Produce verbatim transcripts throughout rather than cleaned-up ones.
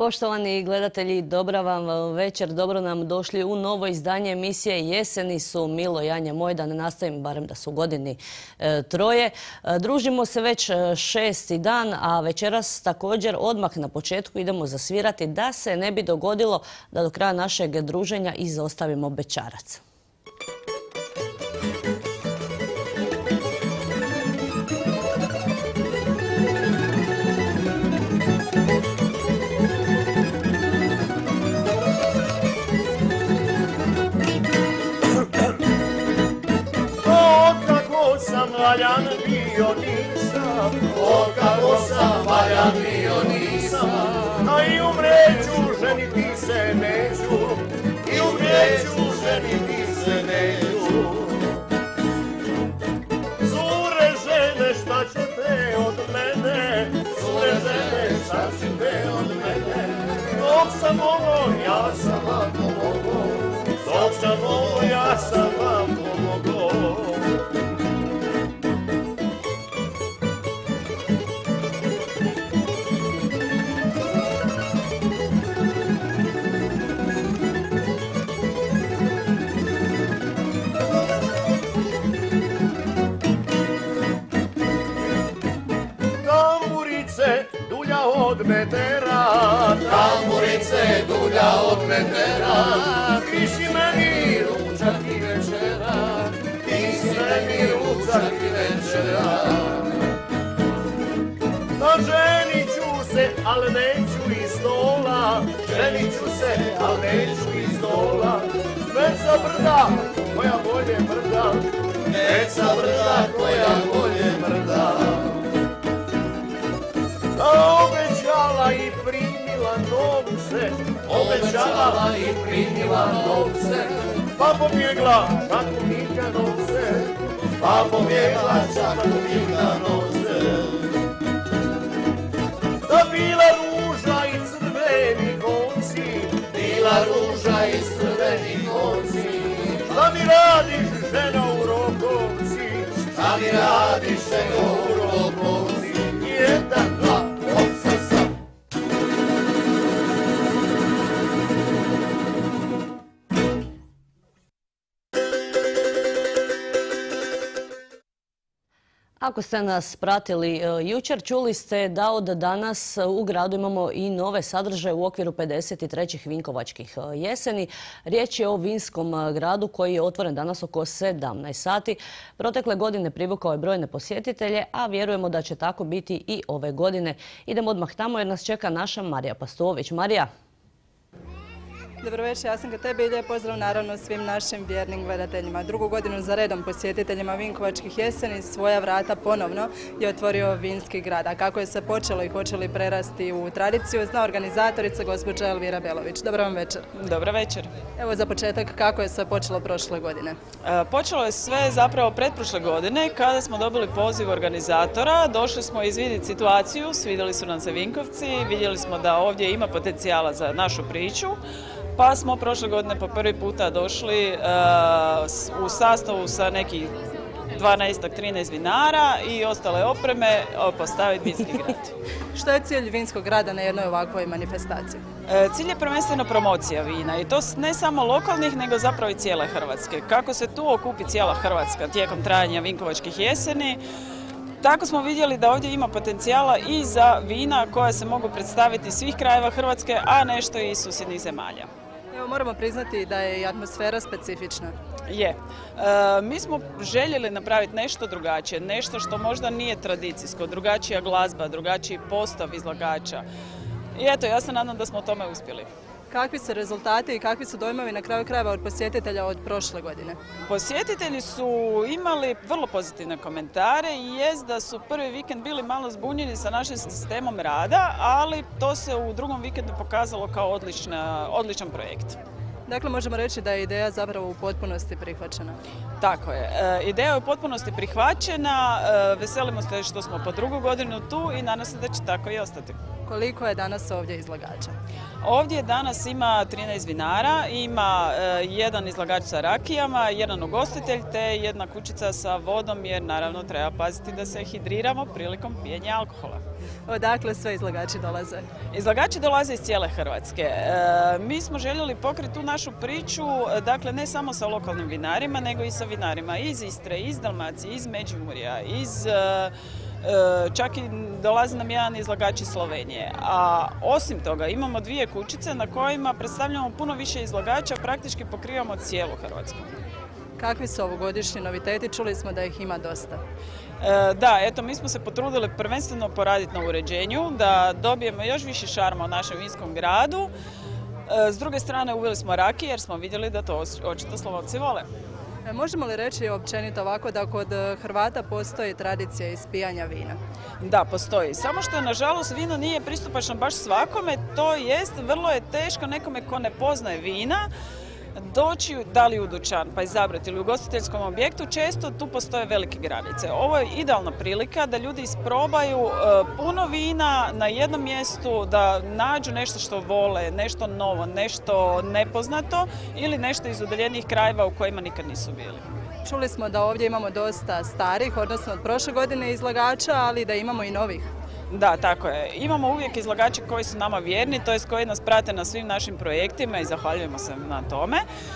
Poštovani gledatelji, dobra vam večer, dobro nam došli u novo izdanje emisije Jeseni su. Milo, Janja, moj, da ne nastavim, barem da su u godini e, troje. E, družimo se već šesti dan, a večeras također odmah na početku idemo zasvirati da se ne bi dogodilo da do kraja našeg druženja izostavimo bećarac. Valjan bio nisam, o kako sam valjan bio nisam, a i umreću, ženiti se neću, i umreću, ženiti se neću. Cure žene, šta ćete od mene, cure žene, šta ćete od mene, dok sam ovo, ja sam vam pomogao, dok sam ovo, ja sam vam pomogao. Od metera, tamburice dulja od metera, ti si meni ručak i večera, ti si meni ručak i večera. Pa ženit ću se, al neću iz dola, ženit ću se, al neću iz dola, već sa brda koja bolje mrda, već sa brda koja bolje mrda. Obećala i primila novce, obećala i primila novce, pa pobjegla čak u Mikanovce, pa pobjegla čak u Mikanovce. Da bila ruža i crveni konci, bila ruža i crveni konci, šta mi radiš ženo u Rokovci, šta mi radiš ženo u Rokovci, jedan, dva, Ako ste nas pratili jučer, čuli ste da od danas u gradu imamo i nove sadržaje u okviru pedeset trećih Vinkovačkih jeseni. Riječ je o vinskom gradu koji je otvoren danas oko sedamnaest sati. Protekle godine privukao je brojne posjetitelje, a vjerujemo da će tako biti i ove godine. Idemo odmah tamo jer nas čeka naša Marija Pastović. Marija. Dobro večer, ja sam kod tebe i lijep pozdrav naravno svim našim vjernim gledateljima. Drugu godinu za redom posjetiteljima Vinkovačkih jeseni svoja vrata ponovno je otvorio vinski grad. A kako je se počelo i hoće li prerasti u tradiciju, zna organizatorica gospođa Elvira Belović. Dobro vam večer. Dobro večer. Evo za početak, kako je sve počelo prošle godine? E, počelo je sve zapravo pretprošle godine kada smo dobili poziv organizatora. Došli smo izvidjeti situaciju, svidjeli su nam se Vinkovci, vidjeli smo da ovdje ima potencijala za našu priču. Pa smo prošle godine po prvi puta došli uh, u sastavu sa nekih dvanaest do trinaest vinara i ostale opreme postaviti vinski grad. Što je cilj vinskog grada na jednoj ovakvoj manifestaciji? E, cilj je prvenstveno promocija vina i to ne samo lokalnih nego zapravo i cijele Hrvatske. Kako se tu okupi cijela Hrvatska tijekom trajanja Vinkovačkih jeseni, tako smo vidjeli da ovdje ima potencijala i za vina koja se mogu predstaviti iz svih krajeva Hrvatske, a nešto i iz susjednih zemalja. Evo, moramo priznati da je i atmosfera specifična. Je. E, mi smo željeli napraviti nešto drugačije, nešto što možda nije tradicijsko, drugačija glazba, drugačiji postav izlagača. I eto, ja se nadam da smo u tome uspjeli. Kakvi su rezultati i kakvi su dojmovi na kraju krajeva od posjetitelja od prošle godine? Posjetitelji su imali vrlo pozitivne komentare i jest da su prvi vikend bili malo zbunjeni sa našim sistemom rada, ali to se u drugom vikendu pokazalo kao odlična, odličan projekt. Dakle, možemo reći da je ideja zapravo u potpunosti prihvaćena. Tako je. E, ideja je u potpunosti prihvaćena, e, veselimo se što smo po drugu godinu tu i nadam se da će tako i ostati. Koliko je danas ovdje izlagača? Ovdje danas ima trinaest vinara, ima e, jedan izlagač sa rakijama, jedan ugostitelj te jedna kućica sa vodom jer naravno treba paziti da se hidriramo prilikom pijenja alkohola. Odakle sve izlagači dolaze? Izlagači dolaze iz cijele Hrvatske. E, mi smo željeli pokriti tu našu priču, dakle ne samo sa lokalnim vinarima, nego i sa vinarima iz Istre, iz Dalmacije, iz Međimurja, iz... E, čak i dolazi nam jedan izlagač iz Slovenije. A osim toga imamo dvije kućice na kojima predstavljamo puno više izlagača, praktički pokrivamo cijelu Hrvatsku. Kakvi su ovogodišnji noviteti? Čuli smo da ih ima dosta. E, da, eto, mi smo se potrudili prvenstveno poraditi na uređenju, da dobijemo još više šarma u našem vinskom gradu. E, s druge strane uveli smo rakije jer smo vidjeli da to očito Slavonci vole. E, možemo li reći općenito ovako da kod Hrvata postoji tradicija ispijanja vina? Da, postoji. Samo što nažalost vino nije pristupačno baš svakome, to jest vrlo je teško nekome ko ne poznaje vina doći da li u dućan pa izabrati ili u ugostiteljskom objektu, često tu postoje velike granice. Ovo je idealna prilika da ljudi isprobaju e, puno vina na jednom mjestu, da nađu nešto što vole, nešto novo, nešto nepoznato ili nešto iz udaljenijih krajeva u kojima nikad nisu bili. Čuli smo da ovdje imamo dosta starih, odnosno od prošle godine izlagača, ali da imamo i novih. Da, tako je. Imamo uvijek izlagače koji su nama vjerni, to jest koji nas prate na svim našim projektima i zahvaljujemo se na tome.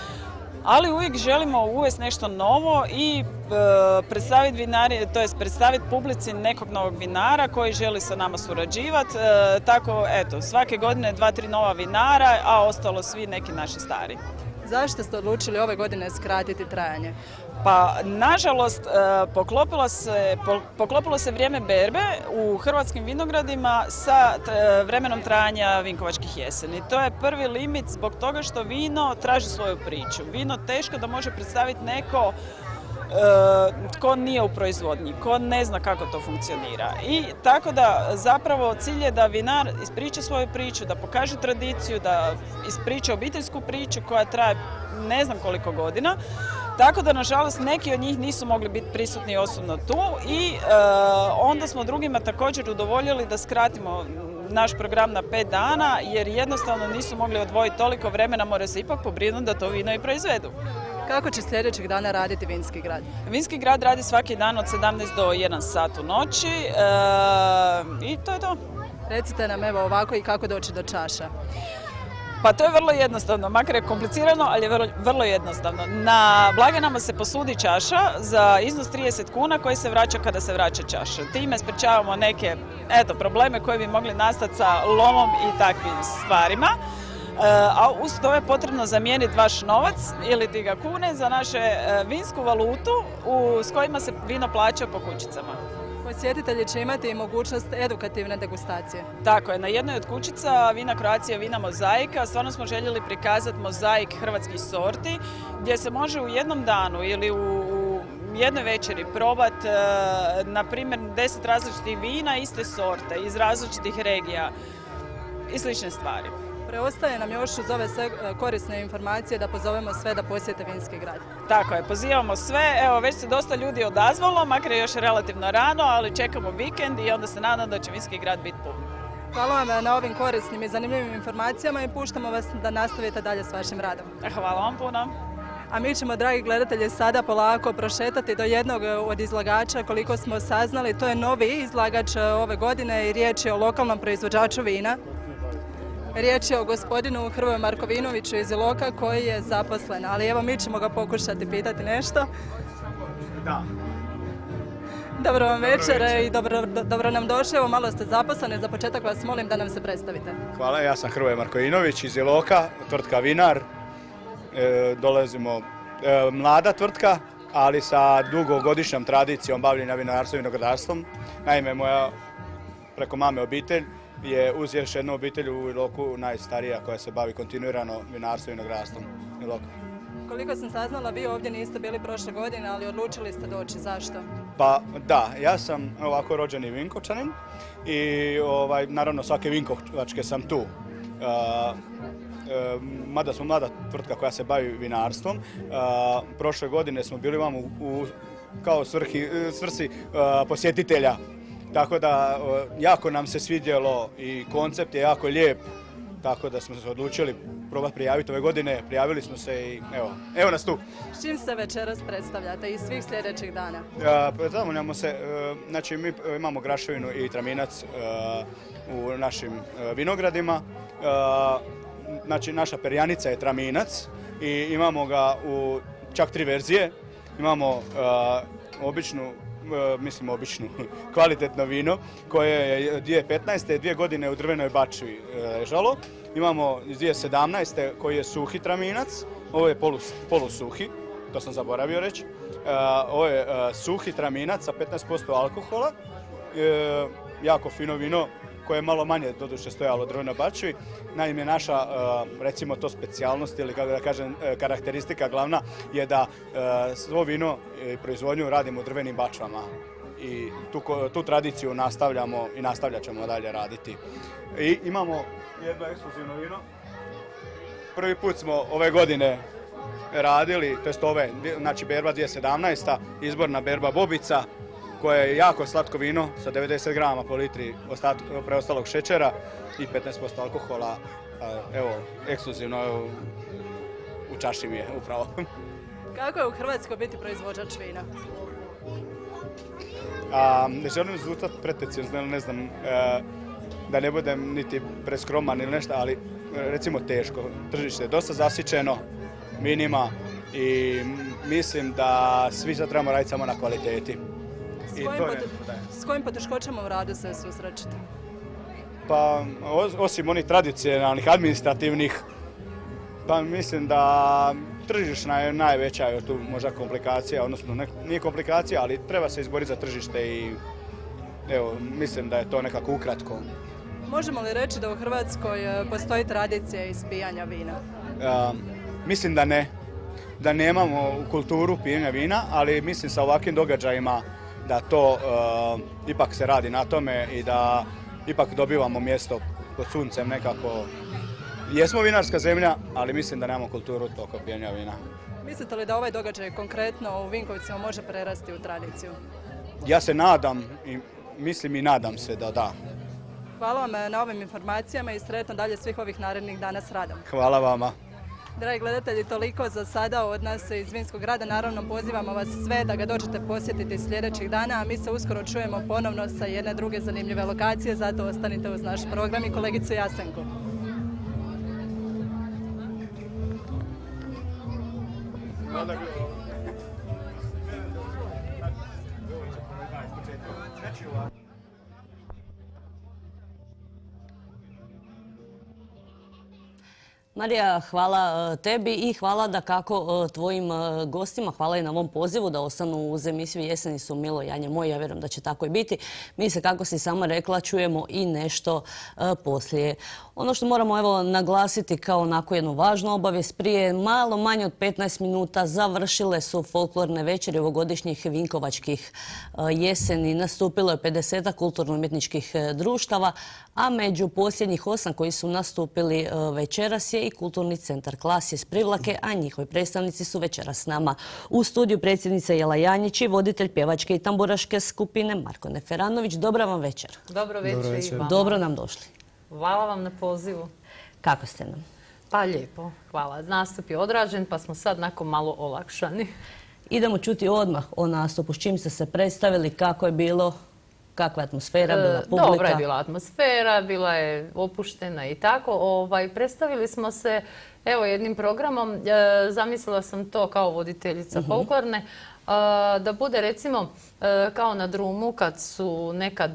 Ali uvijek želimo uvesti nešto novo i e, predstaviti vinari, to jest predstaviti publici nekog novog vinara koji želi sa nama surađivati. E, tako, eto, svake godine dva, tri nova vinara, a ostalo svi neki naši stari. Zašto ste odlučili ove godine skratiti trajanje? Pa, nažalost, poklopilo se, poklopilo se vrijeme berbe u hrvatskim vinogradima sa vremenom trajanja vinkovačkih jeseni. To je prvi limit zbog toga što vino traži svoju priču. Vino teško da može predstaviti neko tko nije u proizvodnji, tko ne zna kako to funkcionira. I tako da zapravo cilj je da vinar ispriča svoju priču, da pokaže tradiciju, da ispriča obiteljsku priču koja traje ne znam koliko godina. Tako da, nažalost, neki od njih nisu mogli biti prisutni osobno tu i e, onda smo drugima također udovoljili da skratimo naš program na pet dana jer jednostavno nisu mogli odvojiti toliko vremena, mora se ipak pobrinuti da to vino i proizvedu. Kako će sljedećeg dana raditi Vinski grad? Vinski grad radi svaki dan od sedamnaest do jedan sat u noći e, i to je to. Recite nam evo ovako i kako doći do čaša. Pa to je vrlo jednostavno, makar je komplicirano, ali je vrlo, vrlo jednostavno. Na blagajnama se posudi čaša za iznos trideset kuna koji se vraća kada se vraća čaša. Time sprečavamo neke eto, probleme koje bi mogli nastati sa lomom i takvim stvarima. A uz to je potrebno zamijeniti vaš novac ili ti ga kune za našu vinsku valutu u, s kojima se vino plaća po kućicama. Posjetitelji će imati i mogućnost edukativne degustacije. Tako je, na jednoj od kućica Vina Croatia, Vina Mozaika, stvarno smo željeli prikazati mozaik hrvatskih sorti, gdje se može u jednom danu ili u, u jednoj večeri probati, e, na primjer, deset različitih vina iste sorte, iz različitih regija i slične stvari. Preostaje nam još uz ove sve korisne informacije da pozovemo sve da posjete Vinski grad. Tako je, pozivamo sve. Evo, već se dosta ljudi odazvalo, makar je još relativno rano, ali čekamo vikend i onda se nadam da će Vinski grad biti pun. Hvala vam na ovim korisnim i zanimljivim informacijama i puštamo vas da nastavite dalje s vašim radom. Hvala vam puno. A mi ćemo, dragi gledatelji, sada polako prošetati do jednog od izlagača. Koliko smo saznali, to je novi izlagač ove godine i riječ je o lokalnom proizvođaču vina. Riječ je o gospodinu Hrvoju Markovinoviću iz Iloka koji je zaposlen, ali evo mi ćemo ga pokušati pitati nešto. Da. Dobro vam večer i dobro, dobro nam došli. Evo malo ste zaposleni, za početak vas molim da nam se predstavite. Hvala, ja sam Hrvoje Markovinović iz Iloka, tvrtka Vinar. E, dolazimo, e, mlada tvrtka, ali sa dugogodišnjom tradicijom bavljenja vinarstvom i vinogradarstvom. Naime, moja preko mame obitelj je uz još jednu obitelj u Iloku najstarija koja se bavi kontinuirano vinarstvom i vinogradarstvom Iloka. Koliko sam saznala, vi ovdje niste bili prošle godine, ali odlučili ste doći. Zašto? Pa da, ja sam ovako rođeni Vinkovčanin i ovaj, naravno svake Vinkovačke sam tu. Uh, uh, mada smo mlada tvrtka koja se bavi vinarstvom, uh, prošle godine smo bili vam u, u kao svrhi, svrsi uh, posjetitelja Tako da jako nam se svidjelo i koncept je jako lijep, tako da smo se odlučili probati prijaviti ove godine. Prijavili smo se i evo, evo nas tu. S čim se večeras predstavljate i svih sljedećih dana? Predstavljamo se, znači mi imamo graševinu i traminac u našim vinogradima. Znači naša perjanica je traminac i imamo ga u čak tri verzije. Imamo običnu, mislim običnu, kvalitetno vino koje je dvije tisuće petnaeste. dvije godine u drvenoj bačvi ležalo. Imamo iz dvije tisuće sedamnaeste. koji je suhi traminac, ovo je polus, polusuhi, to sam zaboravio reći. Ovo je suhi traminac sa petnaest posto alkohola, jako fino vino koje je malo manje doduše stojalo u drvenoj bačvi. Naime, naša, recimo to specijalnost ili kako da kažem, karakteristika glavna je da svo vino i proizvodnju radimo u drvenim bačvama i tu, tu tradiciju nastavljamo i nastavljat ćemo dalje raditi. I imamo jedno ekskluzivno vino. Prvi put smo ove godine radili, to jest ove, znači berba dvije tisuće sedamnaesta. izborna berba Bobica, koje je jako slatko vino sa devedeset grama po litri preostalog šećera i petnaest posto alkohola. Evo, ekskluzivno u čaši mi je upravo. Kako je u Hrvatskoj biti proizvođač vina? A, ne želim zvučati pretenciozno, ne znam, e, da ne budem niti preskroman ili nešto, ali recimo teško. Tržište je dosta zasićeno vinima i mislim da svi sad trebamo raditi samo na kvaliteti. S kojim, pot... S kojim poteškoćama u radu se susrećete? Pa, osim onih tradicionalnih, administrativnih, pa mislim da tržišna je najveća, je tu možda komplikacija, odnosno ne, nije komplikacija, ali treba se izboriti za tržište i evo, mislim da je to nekako ukratko. Možemo li reći da u Hrvatskoj postoji tradicija ispijanja vina? A, mislim da ne, da nemamo kulturu pijenja vina, ali mislim sa ovakvim događajima da to uh, ipak se radi na tome i da ipak dobivamo mjesto pod suncem nekako. Jesmo vinarska zemlja, ali mislim da nemamo kulturu toliko pijenja vina. Mislite li da ovaj događaj konkretno u Vinkovcima može prerasti u tradiciju? Ja se nadam i mislim i nadam se da da. Hvala vam na ovim informacijama i sretno dalje svih ovih narednih dana s radom. Hvala vama. Dragi gledatelji, toliko za sada od nas iz Vinskog grada. Naravno, pozivamo vas sve da ga dođete posjetiti sljedećih dana, a mi se uskoro čujemo ponovno sa jedne druge zanimljive lokacije, zato ostanite uz naš program i kolegicu Jasenku. Marija, hvala tebi i hvala da kako tvojim gostima, hvala i na ovom pozivu da ostanu uz emisiju Jeseni su milo janje moje, ja vjerujem da će tako i biti. Mi se, kako si sama rekla, čujemo i nešto poslije. Ono što moramo evo naglasiti kao onako jednu važnu obavijest, prije malo manje od petnaest minuta završile su folklorne večeri ovogodišnjih Vinkovačkih jeseni. Nastupilo je pedesetak kulturno-umjetničkih društava, a među posljednjih osam koji su nastupili večeras je i Kulturni centar Klas iz Privlake, a njihovi predstavnici su večeras s nama. U studiju predsjednica Jela Janjić i voditelj pjevačke i tamburaške skupine Marko Neferanović. Dobra vam večer. Dobro večer i vama. Dobro nam došli. Hvala vam na pozivu. Kako ste nam? Pa lijepo, hvala. Nastup je odrađen pa smo sad nakon malo olakšani. Idemo čuti odmah o nastupu. S čim ste se predstavili, kako je bilo, kakva je atmosfera, bila publika? Dobra je bila atmosfera, bila je opuštena i tako. Ovaj, predstavili smo se evo jednim programom. E, zamislila sam to kao voditeljica uh-huh. folklorne. Da bude recimo kao na drumu kad su nekad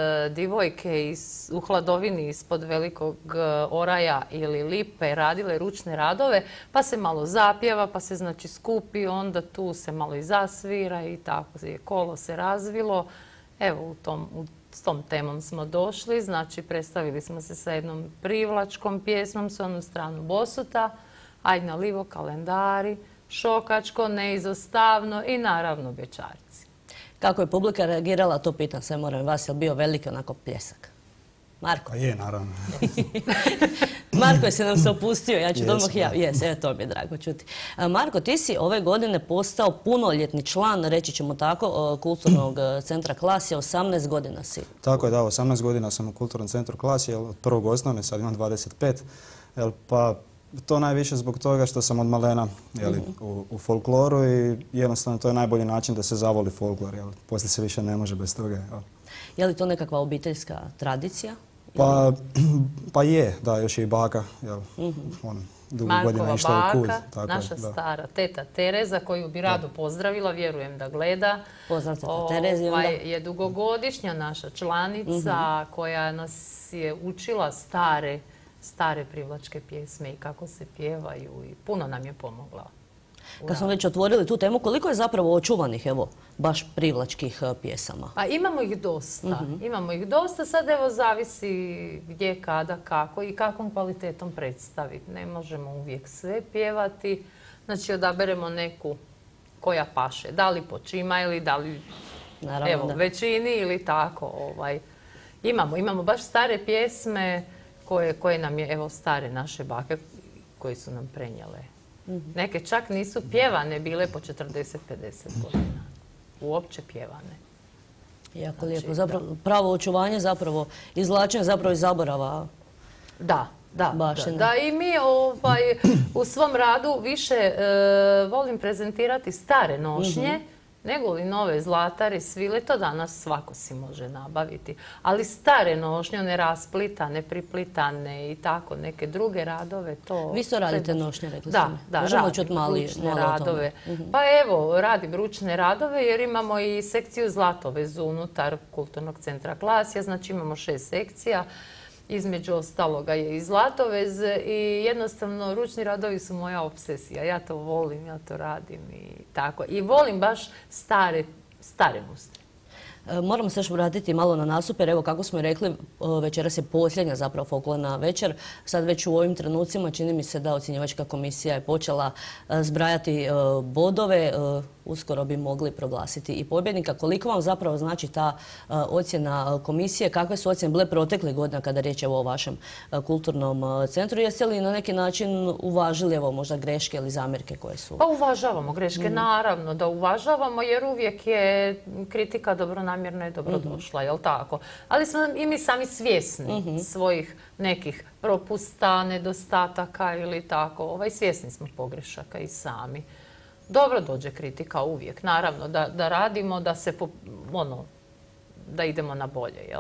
divojke iz, u hladovini ispod velikog oraja ili lipe radile ručne radove, pa se malo zapjeva, pa se znači skupi, onda tu se malo i zasvira i tako je kolo se razvilo. Evo u tom, u, s tom temom smo došli, znači predstavili smo se sa jednom privlačkom pjesmom s onu stranu Bosuta, Ajd na livo kalendari, Šokačko, Neizostavno i naravno Bečarci. Kako je publika reagirala, to pitam se, moram vas, je li bio veliki onako pljesak? Marko? Pa je, naravno. Marko, jesi nam se opustio, ja ću Jesam, odmah ja. da. Jes, evo to mi je drago čuti. A, Marko, ti si ove godine postao punoljetni član, reći ćemo tako, Kulturnog centra Klasija, osamnaest godina si. Tako je, da, osamnaest godina sam u Kulturnom centru Klasija, od prvog osnovne, sad imam dvadeset pet. Jel, pa to najviše zbog toga što sam od malena jeli, u, u folkloru i jednostavno to je najbolji način da se zavoli folklor. Jel. Poslije se više ne može bez toga. Jel. Je li to nekakva obiteljska tradicija? Pa, pa je, da, još je i baka. Jel, on, dugo godina Markova išla u kuz. baka, Tako, naša da. stara teta Tereza, koju bi rado pozdravila, vjerujem da gleda. Pozdrav teta Terezi onda. Ovaj, je dugogodišnja naša članica koja nas je učila stare, stare privlačke pjesme i kako se pjevaju i puno nam je pomogla. Kad smo već otvorili tu temu, koliko je zapravo očuvanih, evo, baš privlačkih e, pjesama? Pa imamo ih dosta, imamo ih dosta, sad evo zavisi gdje, kada, kako i kakvom kvalitetom predstaviti. Ne možemo uvijek sve pjevati, znači odaberemo neku koja paše, da li po čima ili da li Naravno, evo, da. većini ili tako. Ovaj. Imamo, imamo baš stare pjesme koje, koje nam je, evo, stare naše bake koje su nam prenijele. Neke čak nisu pjevane bile po četrdeset pedeset godina. Uopće pjevane. Jako lijepo. Zapravo, pravo očuvanje, zapravo izvlačenje zapravo iz zaborava. Da, da, da, Baština. da. I mi ovaj, u svom radu više e, volim prezentirati stare nošnje, nego li nove zlatare, svile, to danas svako si može nabaviti. Ali stare nošnje, one rasplitane, priplitane i tako, neke druge radove, to... Vi isto radite to je- nošnje, rekli Da, ste mi. da, Možemo radim čuti mali, ručne malo o tome. radove. Pa evo, radim ručne radove jer imamo i sekciju zlatovezu unutar Kulturnog centra Klasija, znači imamo šest sekcija. Između ostaloga je i zlatovez i jednostavno ručni radovi su moja obsesija. Ja to volim, ja to radim i tako. I volim baš stare, stare mustre. E, Moramo se još vratiti malo na nastup, jer evo kako smo i rekli, e, večeras je posljednja zapravo folklorna večer. Sad već u ovim trenucima čini mi se da ocjenjivačka komisija je počela e, zbrajati e, bodove. E, Uskoro bi mogli proglasiti i pobjednika. Koliko vam zapravo znači ta e, ocjena komisije? Kakve su ocjene bile proteklih godina kada je riječ evo o vašem e, kulturnom e, centru? Jeste li na neki način uvažili evo možda greške ili zamjerke koje su? Pa uvažavamo greške, naravno da uvažavamo jer uvijek je kritika dobronamjerna i dobrodošla, jel tako? Ali smo i mi sami svjesni svojih nekih propusta, nedostataka ili tako. Ovaj, svjesni smo pogrešaka i sami. Dobro dođe kritika uvijek, naravno, da, da radimo, da se, po, ono, da idemo na bolje, jel?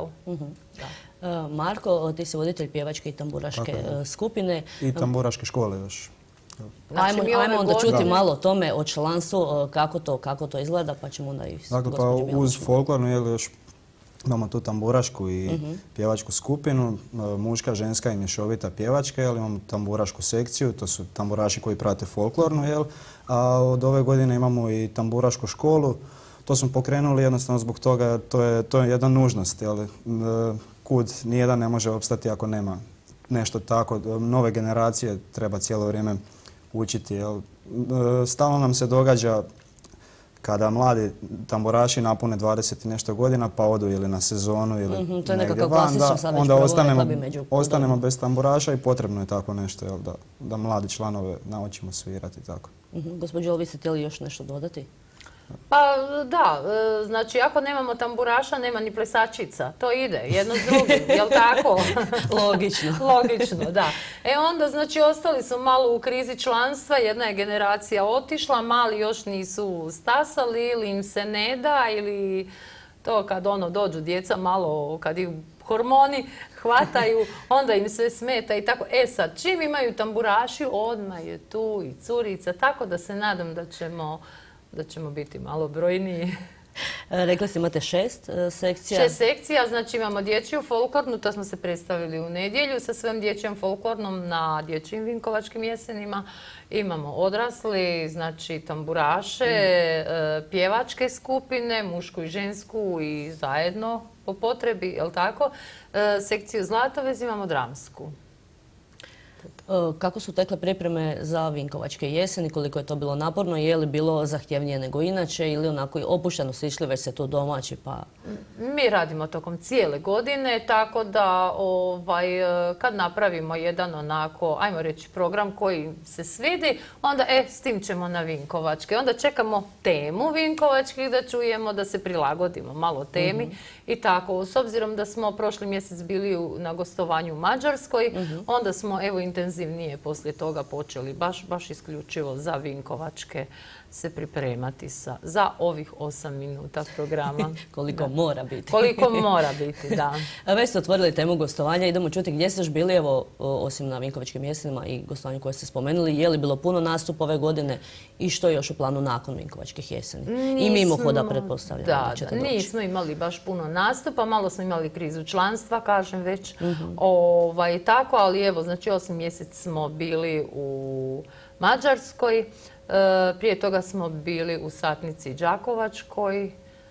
Da. E, Marko, ti si voditelj pjevačke i tamburaške Tako je. e, skupine. I tamburaške škole još. Znači, Ajmo, mi ove ajmo onda godine- čuti malo o tome, o članstvu, e, kako to, kako to izgleda, pa ćemo onda i s Dakle, pa gospođom uz Jelačić. folklornu je još imamo tu tamburašku i pjevačku skupinu, e, muška, ženska i mješovita pjevačka, jel, imamo tamburašku sekciju, to su tamburaši koji prate folklornu, jel, a od ove godine imamo i tamburašku školu. To smo pokrenuli jednostavno zbog toga, to je, to je jedna nužnost, jel, e, kud nijedan ne može opstati ako nema nešto tako. Nove generacije treba cijelo vrijeme učiti, jel. E, Stalno nam se događa kada mladi tamburaši napune dvadeset i nešto godina pa odu ili na sezonu ili Mhm, to je negdje nekakav van, klasičan da sad već onda problem, ostanemo, rekla bi, među ostanemo klubovima. bez tamburaša i potrebno je tako nešto, jel, da, da mladi članove naučimo svirati tako. Mhm. Gospođo, vi ste htjeli još nešto dodati? Pa da, e, znači ako nemamo tamburaša, nema ni plesačica. To ide jedno s drugim, jel tako? Logično. Logično, da. E onda, znači, ostali su malo u krizi članstva, jedna je generacija otišla, mali još nisu stasali ili im se ne da, ili to kad ono dođu djeca malo, kad ih hormoni hvataju, onda im sve smeta i tako. E sad, čim imaju tamburaši, odmah je tu i curica, tako da se nadam da ćemo da ćemo biti malo brojniji. E, Rekli ste imate šest e, sekcija. Šest sekcija, znači imamo dječju folklornu, to smo se predstavili u nedjelju sa svojom dječjom folklornom na dječjim vinkovačkim jesenima. Imamo odrasli, znači tamburaše, e, pjevačke skupine, mušku i žensku i zajedno po potrebi, jel tako? E, sekciju zlatovez imamo dramsku. Kako su tekle pripreme za Vinkovačke jeseni, koliko je to bilo naporno, je li bilo zahtjevnije nego inače ili onako opušteno su išli već se tu domaći pa... Mi radimo tokom cijele godine, tako da ovaj, kad napravimo jedan onako, ajmo reći, program koji se svidi, onda e, s tim ćemo na Vinkovačke. Onda čekamo temu Vinkovačkih da čujemo, da se prilagodimo malo temi mm-hmm. i tako. S obzirom da smo prošli mjesec bili u, na gostovanju u Mađarskoj, mm-hmm. onda smo evo intenzivnije poslije toga počeli baš, baš isključivo za Vinkovačke se pripremati sa, za ovih osam minuta programa. Koliko da. mora biti. Koliko mora biti, da. Već ste otvorili temu gostovanja, idemo čuti gdje ste još bili, evo, osim na Vinkovačkim jesenima i gostovanju koje ste spomenuli, je li bilo puno nastupa ove godine i što je još u planu nakon Vinkovačkih jeseni? Nismo, I mimohoda pretpostavljamo da, da ćete da, doći. Nismo imali baš puno nastupa, malo smo imali krizu članstva, kažem već, uh-huh. ovaj, tako, ali evo, znači osam mjesec smo bili u Mađarskoj. E, prije toga smo bili u Satnici Đakovačkoj.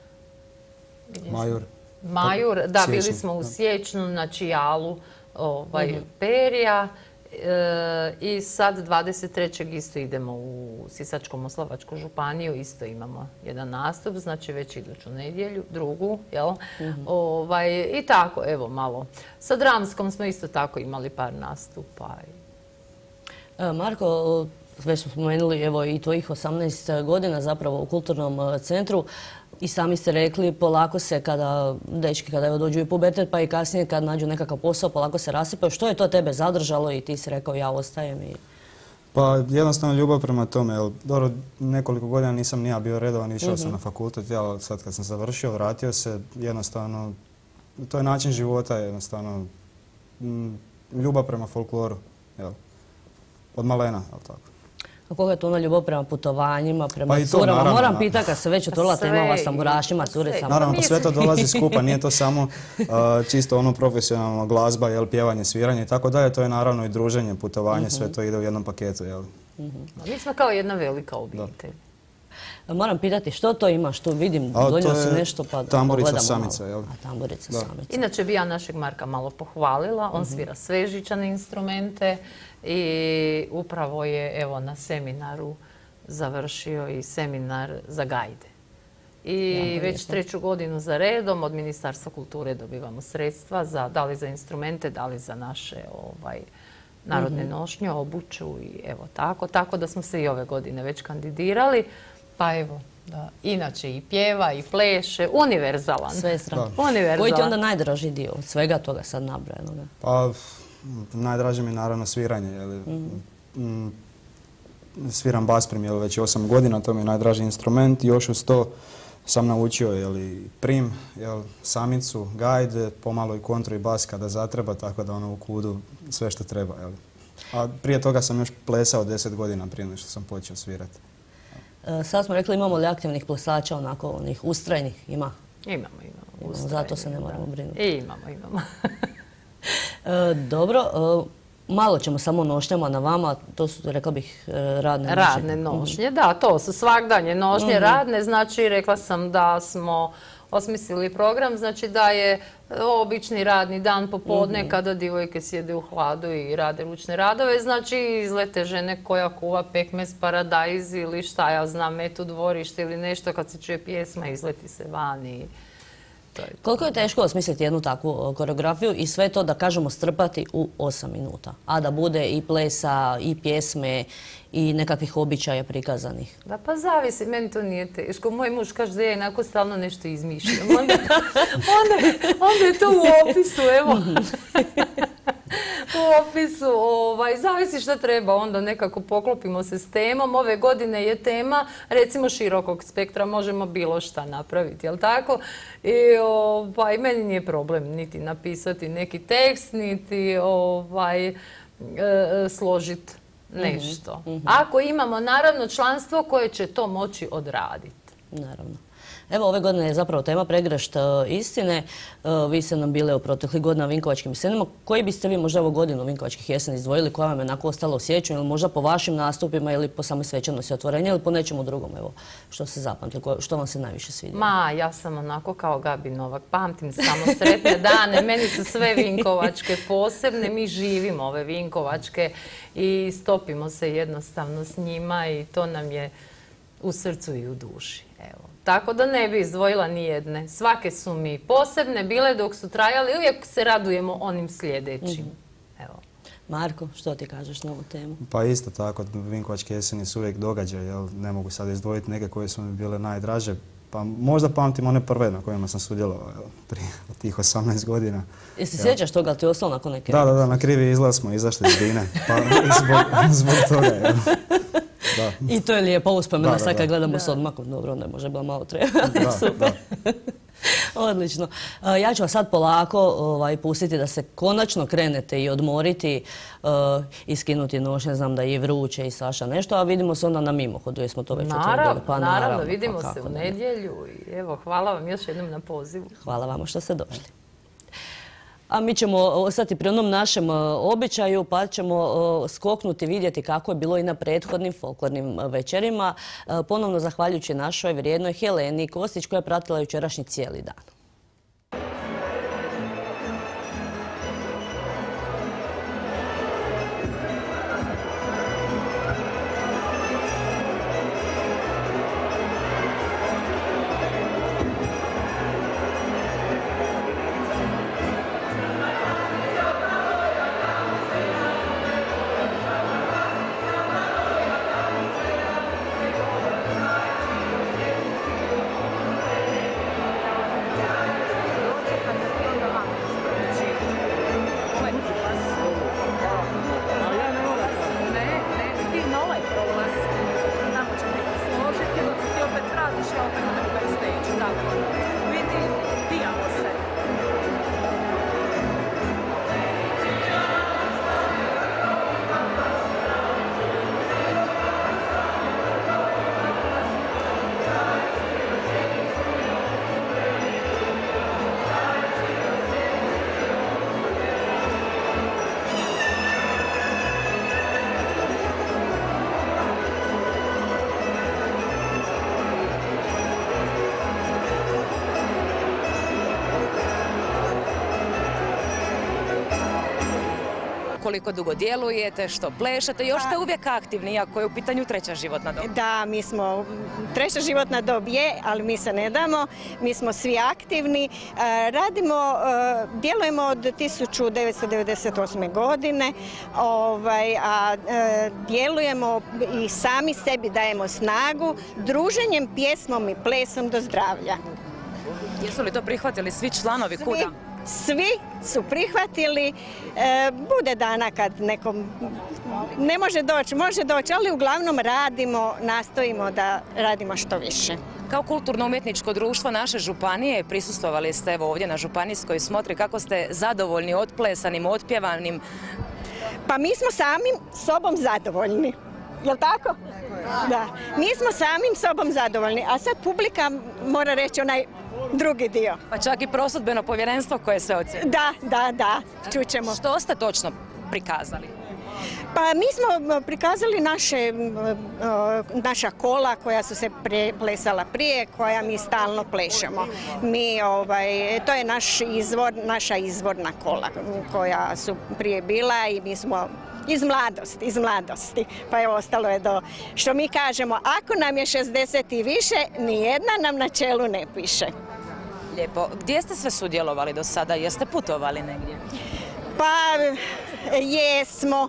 Majur. Majur, da, bili smo u Siječnu na Čijalu ovaj, uh-huh. Perija. E, I sad dvadeset trećeg isto idemo u Sisačko-moslavačku županiju, isto imamo jedan nastup, znači već iduću nedjelju, drugu, jel? Uh-huh. Ovaj, I tako, evo malo. Sa Dramskom smo isto tako imali par nastupa. E, Marko, već smo spomenuli evo i tvojih osamnaest godina zapravo u kulturnom centru i sami ste rekli polako se kada dečki kada evo dođu i pubertet pa i kasnije kad nađu nekakav posao polako se rasipaju. Što je to tebe zadržalo i ti si rekao ja ostajem? I... Pa jednostavno ljubav prema tome. Jer, dobro, nekoliko godina nisam ni ja bio redovan, išao uh-huh. sam na fakultet, ja sad kad sam završio, vratio se, jednostavno, to je način života, jednostavno, m, ljubav prema folkloru, jel? Od malena, jel tako? A koga je to ona ljubav prema putovanjima, prema pa curama? Naravno, Moram pitati kad se već otvorila tema o tamburašima, curicama. Naravno, pa sve to dolazi skupa, nije to samo uh, čisto ono profesionalno glazba, jel, pjevanje, sviranje i tako dalje, to je naravno i druženje, putovanje, uh-huh. sve to ide u jednom paketu, jel? Uh-huh. Mi smo kao jedna velika obitelj. Da. Moram pitati što to imaš, tu vidim, donio si nešto pa tamburica samica, jel? A tamburica samica. Inače bi ja našeg Marka malo pohvalila, on uh-huh. svira sve žičane instrumente i upravo je evo na seminaru završio i seminar za gajde. I ja, već lijepo. treću godinu za redom od Ministarstva kulture dobivamo sredstva za, da li za instrumente, da li za naše ovaj, narodne uh-huh. nošnje, obuću i evo tako. Tako da smo se i ove godine već kandidirali. Pa evo, da, inače i pjeva i pleše, univerzalan. Sve strano. Univerzalan. Koji ti je onda najdraži dio od svega toga sad nabrojenoga? Pa, najdraže mi je naravno sviranje. Jeli. Mm-hmm. Sviram basprim jeli, već osam godina, to mi je najdraži instrument. I još uz to sam naučio jeli, prim, jeli, samicu, gajde, pomalo i kontru i bas kada zatreba, tako da ono u kudu sve što treba. Jeli. A prije toga sam još plesao deset godina prije nego što sam počeo svirati. Sad smo rekli imamo li aktivnih plesača, onako onih ustrajnih? Ima? Imamo, imamo. Ustrajnih, zato se ne moramo brinuti. I imamo, imamo. e, dobro, e, malo ćemo samo nošnjama na vama, to su, rekla bih, radne nošnje. Radne nošnje, mm-hmm. da, to su svagdanje nošnje mm-hmm. radne, znači rekla sam da smo osmislili program, znači da je obični radni dan popodne mm-hmm. kada divojke sjede u hladu i rade ručne radove, znači izlete žene koja kuva pekmez, paradajz ili šta ja znam, metu dvorište ili nešto, kad se čuje pjesma izleti se van i... Koliko je teško osmisliti jednu takvu koreografiju i sve to da kažemo strpati u osam minuta, a da bude i plesa, i pjesme, i nekakvih običaja prikazanih? Da, pa zavisi, meni to nije teško. Moj muž kaže da ja inako stalno nešto izmišljam. Onda, onda, onda je to u opisu, evo. U opisu, ovaj, zavisi što treba, onda nekako poklopimo se s temom. Ove godine je tema, recimo, širokog spektra, možemo bilo šta napraviti, jel tako? I ovaj, meni nije problem niti napisati neki tekst, niti ovaj, e, složiti nešto. Mm-hmm. Ako imamo, naravno, članstvo koje će to moći odraditi. Naravno. Evo, ove godine je zapravo tema Pregršt istine. Vi ste nam bile u proteklih godina Vinkovačkim jesenima. Koji biste vi možda ovu godinu Vinkovačkih jeseni izdvojili, koja vam je onako ostala u sjećanju, ili možda po vašim nastupima ili po samoj svečanosti otvorenja ili po nečemu drugom, evo, što se zapamtili, što vam se najviše svidjelo? Ma, ja sam onako kao Gabi Novak, pamtim samo sretne dane, meni su sve Vinkovačke posebne, mi živimo ove Vinkovačke i stopimo se jednostavno s njima i to nam je u srcu i u duši. Evo. Tako da ne bi izdvojila ni jedne. Svake su mi posebne bile dok su trajali, uvijek se radujemo onim sljedećim. Evo. Marko, što ti kažeš na ovu temu? Pa isto tako, Vinkovačke jeseni su uvijek događaj, jel? Ne mogu sad izdvojiti neke koje su mi bile najdraže. Pa možda pamtim one prve na kojima sam sudjelovao prije tih osamnaest godina. Jesi sjećaš toga, ali ti je ostalo nakon neke? Da, da, da, na krivi izlaz smo izašli iz Dine, pa zbog, zbog toga, jel? Da. I to je lijepa uspomena, sad kad gledamo s odmakom, dobro, ne može, bilo malo treba. Super. Odlično. Ja ću vas sad polako ovaj, pustiti da se konačno krenete i odmoriti uh, i skinuti nošnje. Znam da je i vruće i svašta nešto, a vidimo se onda na mimohodu, jer smo to već naravno, pa, naravno, naravno, vidimo pa se u nedjelju i evo, hvala vam još jednom na pozivu. Hvala vam što ste došli. A mi ćemo ostati pri onom našem običaju pa ćemo skoknuti vidjeti kako je bilo i na prethodnim folklornim večerima. Ponovno zahvaljujući našoj vrijednoj Heleni Kostić koja je pratila jučerašnji cijeli dan. Koliko dugo djelujete, što plešete, još ste uvijek aktivni, iako je u pitanju treća životna dob. Da, mi smo, treća životna dob je, ali mi se ne damo, mi smo svi aktivni, radimo, djelujemo od tisuću devetsto devedeset osme. godine, ovaj, a djelujemo i sami sebi dajemo snagu, druženjem, pjesmom i plesom do zdravlja. Jesu li to prihvatili svi članovi KUD-a? Svi su prihvatili, e, bude dana kad nekom ne može doći, može doći, ali uglavnom radimo, nastojimo da radimo što više. Kao kulturno-umjetničko društvo naše županije prisustvovali ste evo ovdje na županijskoj smotri. Kako ste zadovoljni otplesanim, otpjevanim? Pa mi smo samim sobom zadovoljni. Jel' tako? Da. Mi smo samim sobom zadovoljni, a sad publika mora reći onaj drugi dio. Pa čak i prosudbeno povjerenstvo koje se ocjeni. Da, da, da, čućemo. Što ste točno prikazali? Pa mi smo prikazali naše, naša kola koja su se plesala prije, koja mi stalno plešemo. Mi, ovaj, to je naš izvor, naša izvorna kola koja su prije bila i mi smo iz mladosti, iz mladosti. Pa evo, ostalo je do, što mi kažemo, ako nam je šezdeset i više, nijedna nam na čelu ne piše. Lijepo. Gdje ste sve sudjelovali do sada? Jeste putovali negdje? Pa jesmo.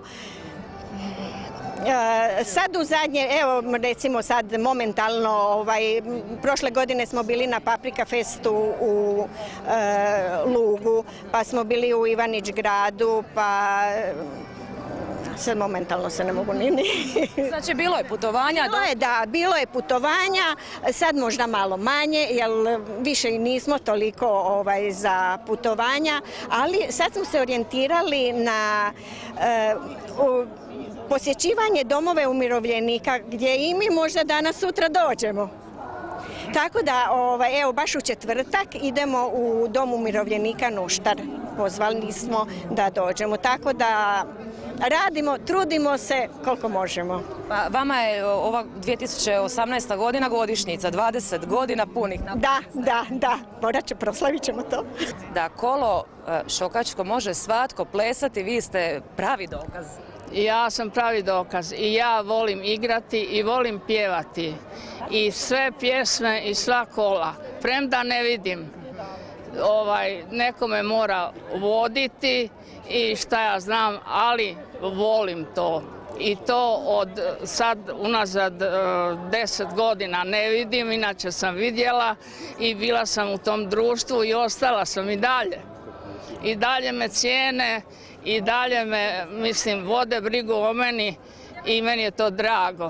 Sad u zadnje, evo recimo sad momentalno, ovaj, prošle godine smo bili na Paprika Festu u e, Lugu, pa smo bili u Ivanić gradu, pa sad momentalno se ne mogu ni... Znači bilo je putovanja? Bilo je, da, bilo je putovanja, sad možda malo manje, jer više i nismo toliko ovaj, za putovanja, ali sad smo se orijentirali na e, u, posjećivanje domove umirovljenika, gdje i mi možda danas sutra dođemo. Tako da, ovaj, evo, baš u četvrtak idemo u Dom umirovljenika Nuštar. Pozvali smo da dođemo. Tako da radimo, trudimo se koliko možemo. Pa vama je ova dvije tisuće osamnaesta godina godišnjica, dvadeset godina punih. Da, da, da. Morat će, proslavit ćemo to. Da kolo šokačko može svatko plesati, vi ste pravi dokaz. Ja sam pravi dokaz i ja volim igrati i volim pjevati. I sve pjesme i sva kola. Premda ne vidim, ovaj, neko me mora voditi i šta ja znam, ali volim to. I to od sad unazad deset godina ne vidim, inače sam vidjela i bila sam u tom društvu i ostala sam i dalje. I dalje me cijene i dalje me, mislim, vode brigu o meni i meni je to drago.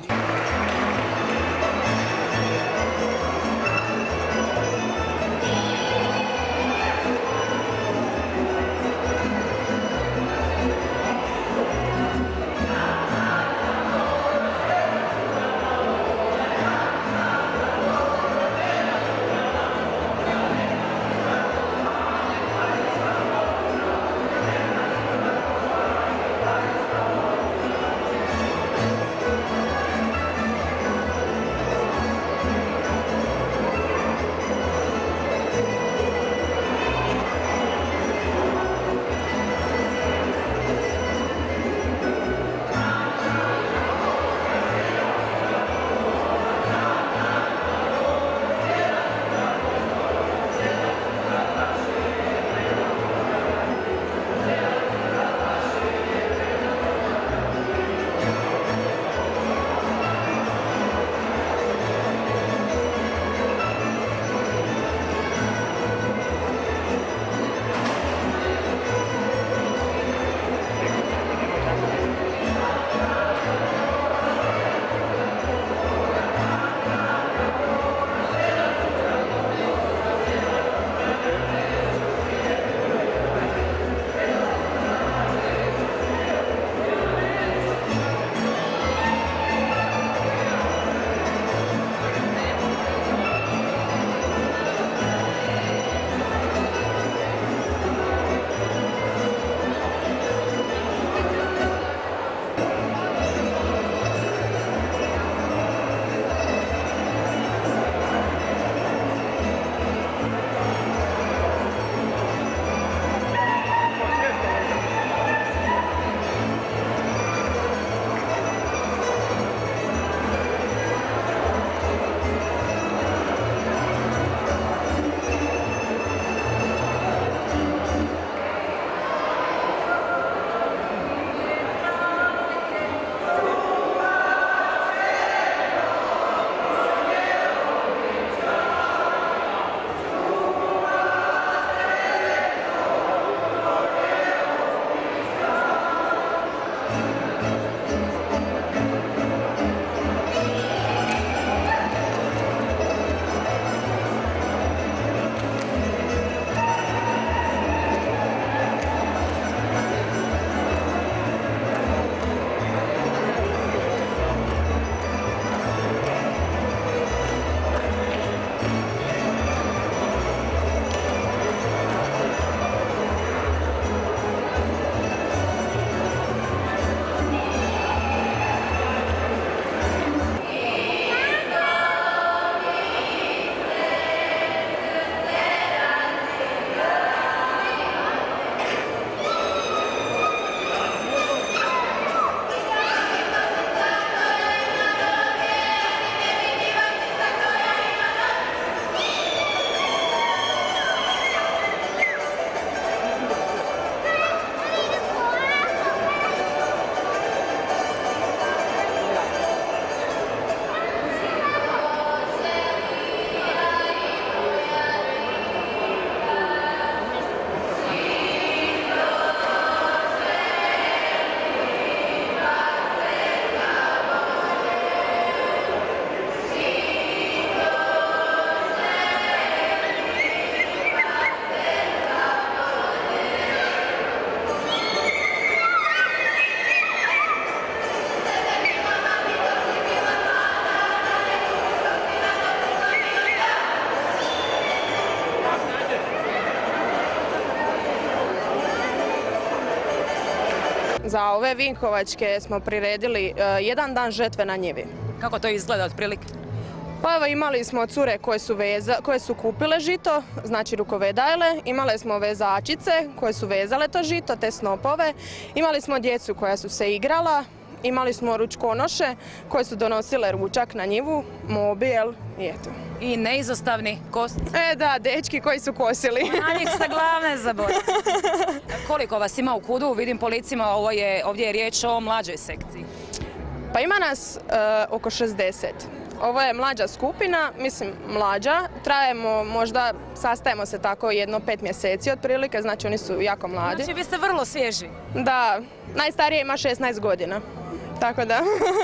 Za ove vinkovačke smo priredili jedan dan žetve na njivi. Kako to izgleda otprilike? Pa evo imali smo cure koje su, veza, koje su kupile žito, znači rukovedajle, imale smo vezačice koje su vezale to žito, te snopove, imali smo djecu koja su se igrala, imali smo ručkonoše koje su donosile ručak na njivu, mobitel i eto. I neizostavni kost? E da, dečki koji su kosili. Na njih se glavne zaboravili. Koliko vas ima u KUD-u? Vidim po licima, ovo je, ovdje je riječ o mlađoj sekciji. Pa ima nas uh, oko šezdeset. Ovo je mlađa skupina, mislim mlađa, trajemo možda, sastajemo se tako jedno pet mjeseci otprilike, znači oni su jako mladi. Znači vi ste vrlo svježi. Da, najstarije ima šesnaest godina, tako da.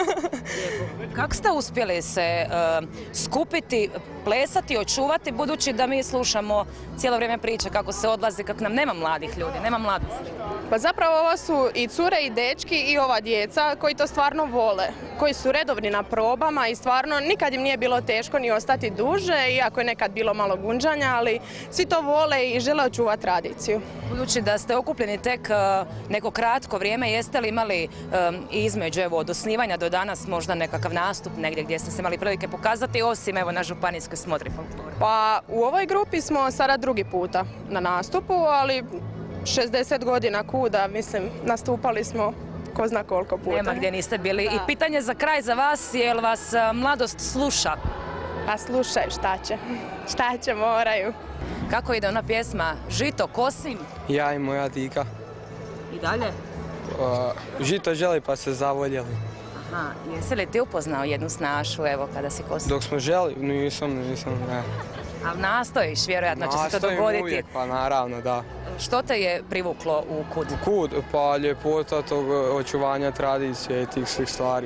Kako ste uspjeli se uh, skupiti, plesati, očuvati, budući da mi slušamo cijelo vrijeme priče kako se odlazi, kako nam nema mladih ljudi, nema mladosti? Pa zapravo ovo su i cure i dečki i ova djeca koji to stvarno vole, koji su redovni na probama i stvarno nikad im nije bilo teško ni ostati duže, iako je nekad bilo malo gunđanja, ali svi to vole i žele očuvati tradiciju. Budući da ste okupljeni tek uh, neko kratko vrijeme, jeste li imali um, između evo, od osnivanja do danas možda nekakav nastup negdje gdje ste se imali prilike pokazati, osim evo na županijskoj smotri folklora? Pa u ovoj grupi smo sada drugi puta na nastupu, ali šezdeset godina KUD-a, mislim, nastupali smo ko zna koliko puta. Nema gdje niste bili. Da. I pitanje za kraj za vas, je li vas mladost sluša? Pa slušaju, šta će? Šta će, moraju. Kako ide ona pjesma Žito kosim? Ja i moja dika. I dalje? Uh, žito želi pa se zavoljeli. Aha, jesi li ti upoznao jednu snašu, evo, kada si kosim? Dok smo želi, nisam, nisam, ne. Ali nastojiš, vjerojatno će se to Nastojim dogoditi. uvijek, pa naravno, da. Što te je privuklo u KUD? KUD, pa ljepota tog očuvanja tradicije i tih svih stvari.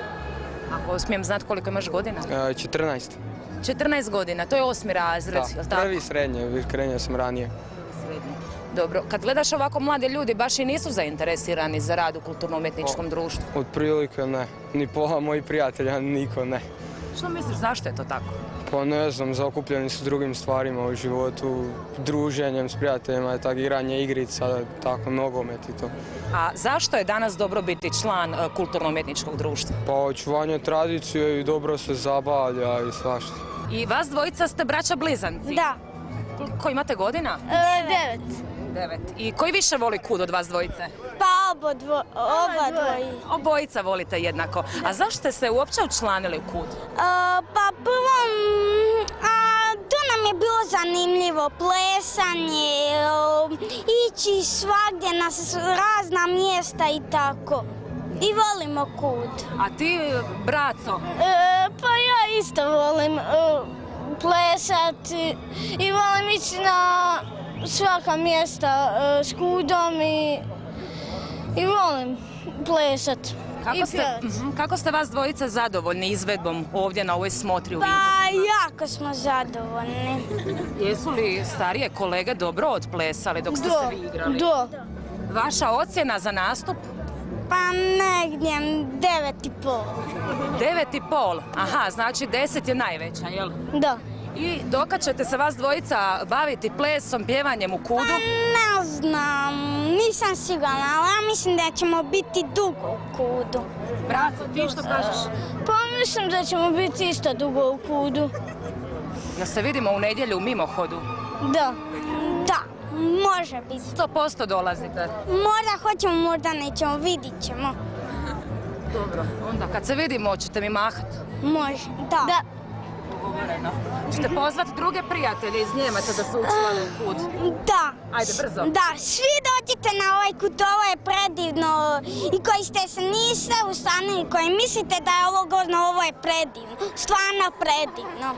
Ako smijem znati koliko imaš godina? E, četrnaest. četrnaest godina, to je osmi razred, Da, jel tako? prvi srednje, krenio sam ranije. Dobro, kad gledaš ovako mladi ljudi, baš i nisu zainteresirani za rad u kulturno-umjetničkom društvu. Otprilike ne, ni pola mojih prijatelja, niko ne. Što misliš, zašto je to tako? Pa ne znam, zakupljeni su drugim stvarima u životu, druženjem s prijateljima, tako igranje igrica, tako nogomet i to. A zašto je danas dobro biti član e, kulturno-umjetničkog društva? Pa očuvanje tradicije i dobro se zabavlja i svašta. I vas dvojica ste braća blizanci? Da. Koliko imate godina? E, devet. Devet. I koji više voli KUD od vas dvojice? Pa oba, dvo, oba dvoji. Obojica volite jednako. A zašto ste se uopće učlanili u KUD? E, pa prvo, a, to nam je bilo zanimljivo, plesanje, o, ići svagdje na razna mjesta i tako. I volimo KUD. A ti, braco? E, pa ja isto volim e, plesati i volim ići na svaka mjesta e, s KUD-om i, i volim plesat. Kako ste, kako ste vas dvojica zadovoljni izvedbom ovdje na ovoj smotri u Pa Vinkovcima? jako smo zadovoljni. Jesu li starije kolege dobro odplesali dok ste Do, se vi igrali? do. Vaša ocjena za nastup? Pa negdje devet i pol. Devet i pol? Aha, znači deset je najveća, jel? Da. I dokad ćete se vas dvojica baviti plesom, pjevanjem u KUD-u? Pa ne znam, nisam sigurna, ali ja mislim da ćemo biti dugo u KUD-u. Braco, ti što kažeš? Pa mislim da ćemo biti isto dugo u KUD-u. Da se vidimo u nedjelju u mimohodu? Da, da, može biti. Sto posto dolazite? Možda hoćemo, možda nećemo, vidit ćemo. Dobro, onda kad se vidimo, ćete mi mahat? Može, da. da. Ugovoreno. Ćete pozvati druge prijatelje iz Njemaca da se učlane u KUD? Da. Ajde, brzo. Da, svi dođite na ovaj KUD, ovo je predivno. I koji ste se niste ustanili, koji mislite da je ovo godno, ovo je predivno. Stvarno predivno.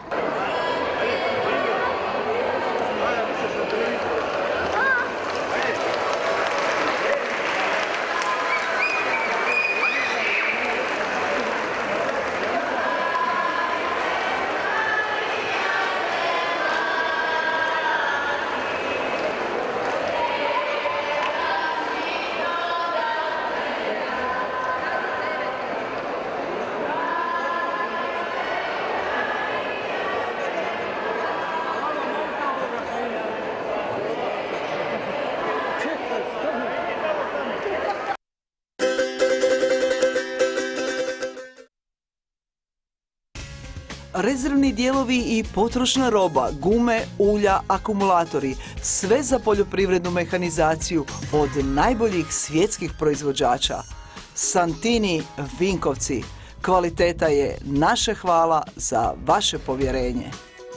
rezervni dijelovi i potrošna roba, gume, ulja, akumulatori, sve za poljoprivrednu mehanizaciju od najboljih svjetskih proizvođača. Santini Vinkovci. Kvaliteta je naše hvala za vaše povjerenje.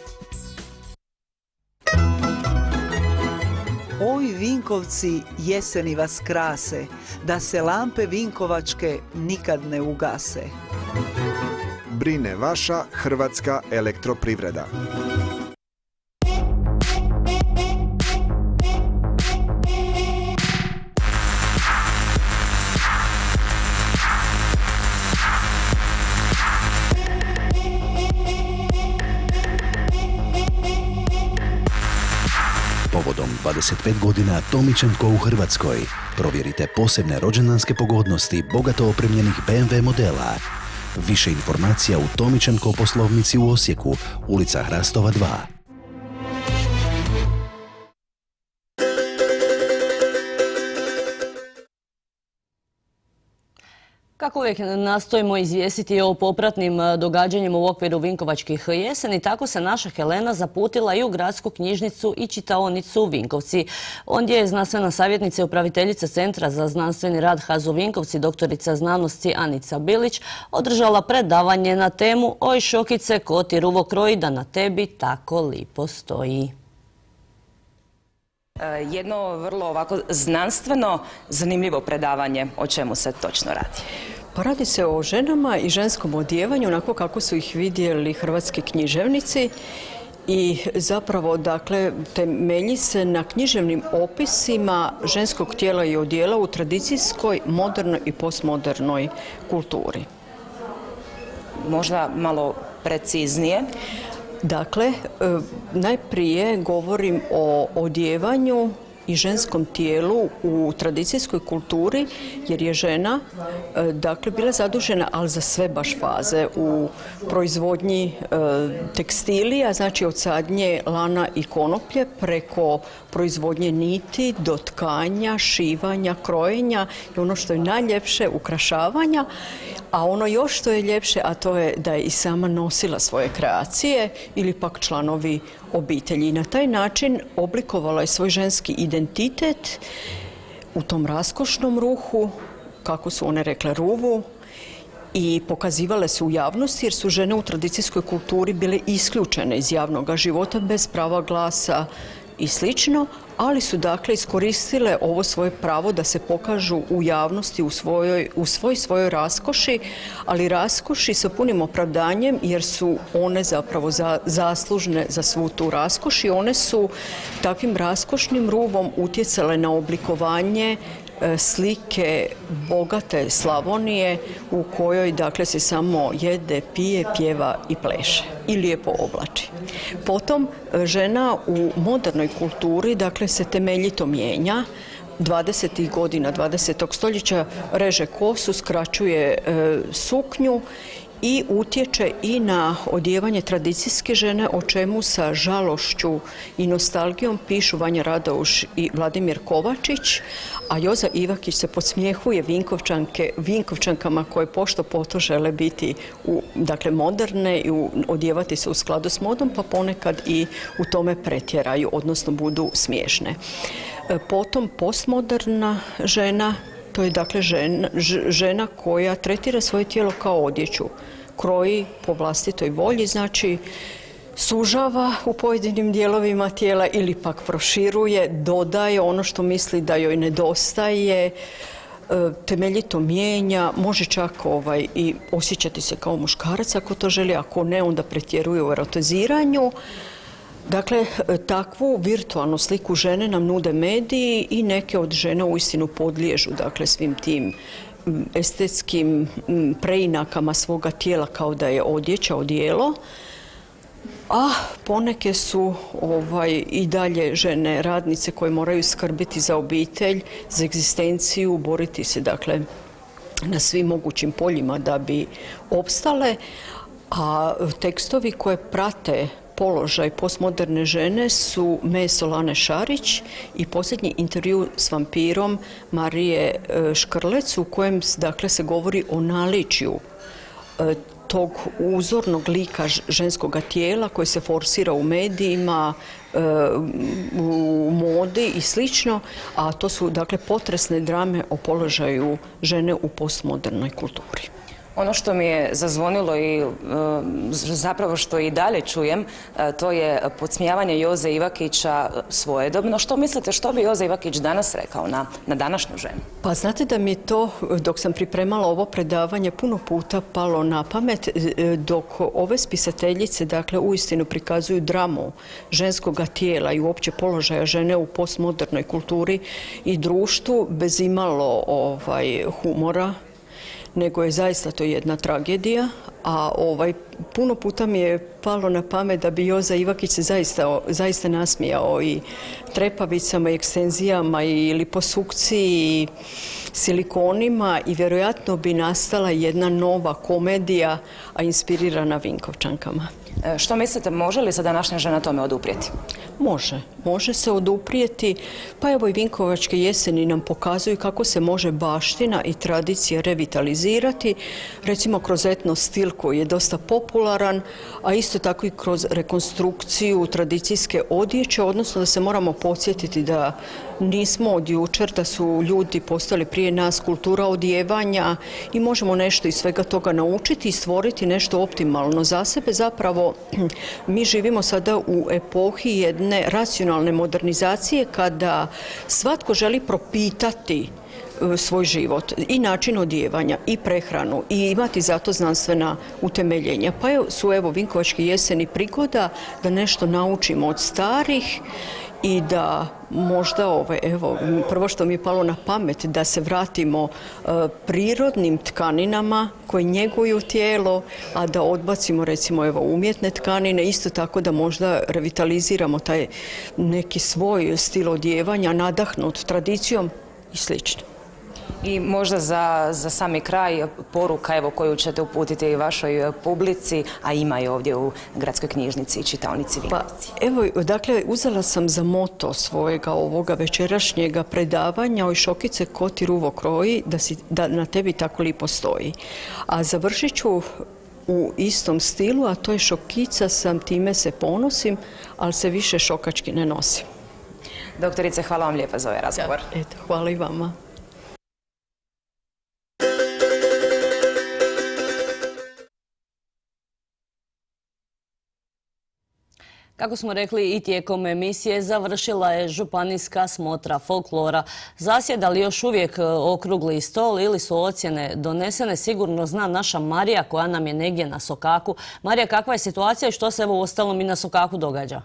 Oj Vinkovci, jeseni vas krase, da se lampe vinkovačke nikad ne ugase. Brine vaša Hrvatska elektroprivreda. Povodom dvadeset pet godina Tomičenko u Hrvatskoj provjerite posebne rođendanske pogodnosti bogato opremljenih be em ve modela. Više informacija u Tomičenko poslovnici u Osijeku, ulica Hrastova dva. Kako uvijek nastojimo izvijestiti o popratnim događanjima u okviru Vinkovačkih jeseni, tako se naša Helena zaputila i u gradsku knjižnicu i čitaonicu Vinkovci. Ondje je znanstvena savjetnica i upraviteljica Centra za znanstveni rad HAZU Vinkovci, doktorica znanosti Anica Bilić, održala predavanje na temu Oj šokice, ko ti ruvo kroji da na tebi tako lipo stoji. Jedno vrlo ovako znanstveno, zanimljivo predavanje. O čemu se točno radi? Pa radi se o ženama i ženskom odjevanju, onako kako su ih vidjeli hrvatski književnici. I zapravo, dakle, temelji se na književnim opisima ženskog tijela i odjela u tradicijskoj, modernoj i postmodernoj kulturi. Možda malo preciznije. Dakle, najprije govorim o odjevanju i ženskom tijelu u tradicijskoj kulturi, jer je žena dakle bila zadužena, ali za sve baš faze, u proizvodnji tekstilija, znači od sadnje lana i konoplje preko proizvodnje niti do tkanja, šivanja, krojenja i ono što je najljepše, ukrašavanja. A ono još što je ljepše, a to je da je i sama nosila svoje kreacije ili pak članovi obitelji. I na taj način oblikovala je svoj ženski identitet u tom raskošnom ruhu, kako su one rekle, ruvu, i pokazivale se u javnosti jer su žene u tradicijskoj kulturi bile isključene iz javnog života bez prava glasa i slično, ali su dakle iskoristile ovo svoje pravo da se pokažu u javnosti u svojoj, u svoj svojoj raskoši, ali raskoši sa punim opravdanjem jer su one zapravo za, zaslužne za svu tu raskoš i one su takvim raskošnim ruvom utjecale na oblikovanje slike bogate Slavonije u kojoj dakle se samo jede, pije, pjeva i pleše i lijepo oblači. Potom žena u modernoj kulturi dakle se temeljito mijenja. dvadesetih godina dvadesetog stoljeća reže kosu, skraćuje e, suknju i utječe i na odjevanje tradicijske žene, o čemu sa žalošću i nostalgijom pišu Vanja Radouš i Vladimir Kovačić, a Joza Ivakić se podsmjehuje Vinkovčanke, Vinkovčankama koje pošto poto žele biti u, dakle, moderne i u, odjevati se u skladu s modom, pa ponekad i u tome pretjeraju, odnosno budu smiješne. Potom postmoderna žena, to je dakle žena, žena koja tretira svoje tijelo kao odjeću, kroji po vlastitoj volji, znači sužava u pojedinim dijelovima tijela ili pak proširuje, dodaje ono što misli da joj nedostaje, temeljito mijenja, može čak ovaj, i osjećati se kao muškarac ako to želi, ako ne onda pretjeruje u erotiziranju. Dakle, takvu virtualnu sliku žene nam nude mediji i neke od žena uistinu podliježu dakle, svim tim estetskim preinakama svoga tijela kao da je odjeća, odijelo. A poneke su ovaj, i dalje žene radnice koje moraju skrbiti za obitelj, za egzistenciju, boriti se dakle, na svim mogućim poljima da bi opstale. A tekstovi koje prate položaj postmoderne žene su Meso Lane Šarić i posljednji intervju s vampirom Marije Škrlec u kojem dakle, se govori o naličju tog uzornog lika ženskog tijela koji se forsira u medijima, u modi i slično, a to su dakle potresne drame o položaju žene u postmodernoj kulturi. Ono što mi je zazvonilo i zapravo što i dalje čujem, to je podsmijavanje Joze Ivakića svojedobno. Što mislite, što bi Joza Ivakić danas rekao na, na današnju ženu? Pa znate da mi to, dok sam pripremala ovo predavanje, puno puta palo na pamet, dok ove spisateljice, dakle, uistinu prikazuju dramu ženskog tijela i uopće položaja žene u postmodernoj kulturi i društvu bez imalo ovaj, humora, nego je zaista to jedna tragedija, a ovaj, puno puta mi je palo na pamet da bi Joza Ivakić se zaista, zaista nasmijao i trepavicama, i ekstenzijama, i liposukciji, i silikonima i vjerojatno bi nastala jedna nova komedija, a inspirirana Vinkovčankama. Što mislite, može li se današnja žena tome oduprijeti? Može, može se oduprijeti. Pa evo i Vinkovačke jeseni nam pokazuju kako se može baština i tradicija revitalizirati, recimo kroz etno stil koji je dosta popularan, a isto tako i kroz rekonstrukciju tradicijske odjeće, odnosno da se moramo podsjetiti da nismo od jučer, da su ljudi postali prije nas kultura odjevanja i možemo nešto iz svega toga naučiti i stvoriti nešto optimalno za sebe. Zapravo, mi živimo sada u epohi jedne racionalne modernizacije kada svatko želi propitati svoj život i način odjevanja i prehranu i imati zato znanstvena utemeljenja. Pa su evo Vinkovačke jeseni prigoda da nešto naučimo od starih i da možda, ove, evo, prvo što mi je palo na pamet, da se vratimo e, prirodnim tkaninama koje njeguju tijelo, a da odbacimo recimo evo umjetne tkanine, isto tako da možda revitaliziramo taj neki svoj stil odjevanja nadahnut tradicijom i slično. I možda za, za sami kraj poruka evo, koju ćete uputiti vašoj publici, a ima je ovdje u Gradskoj knjižnici i čitaonici Vinkovci. Pa, evo, dakle, uzela sam za moto svojega ovoga večerašnjega predavanja oj šokice ko ti ruvo kroji, da, si, da na tebi tako lipo stoji. A završit ću u istom stilu, a to je šokica sam, time se ponosim, ali se više šokački ne nosim. Doktorice, hvala vam lijepa za ovaj razgovor. Ja, eto, hvala i vama. Kako smo rekli i tijekom emisije, završila je županijska smotra folklora. Zasjeda li još uvijek okrugli stol ili su ocjene donesene, sigurno zna naša Marija koja nam je negdje na Sokaku. Marija, kakva je situacija i što se evo uostalom i na Sokaku događa?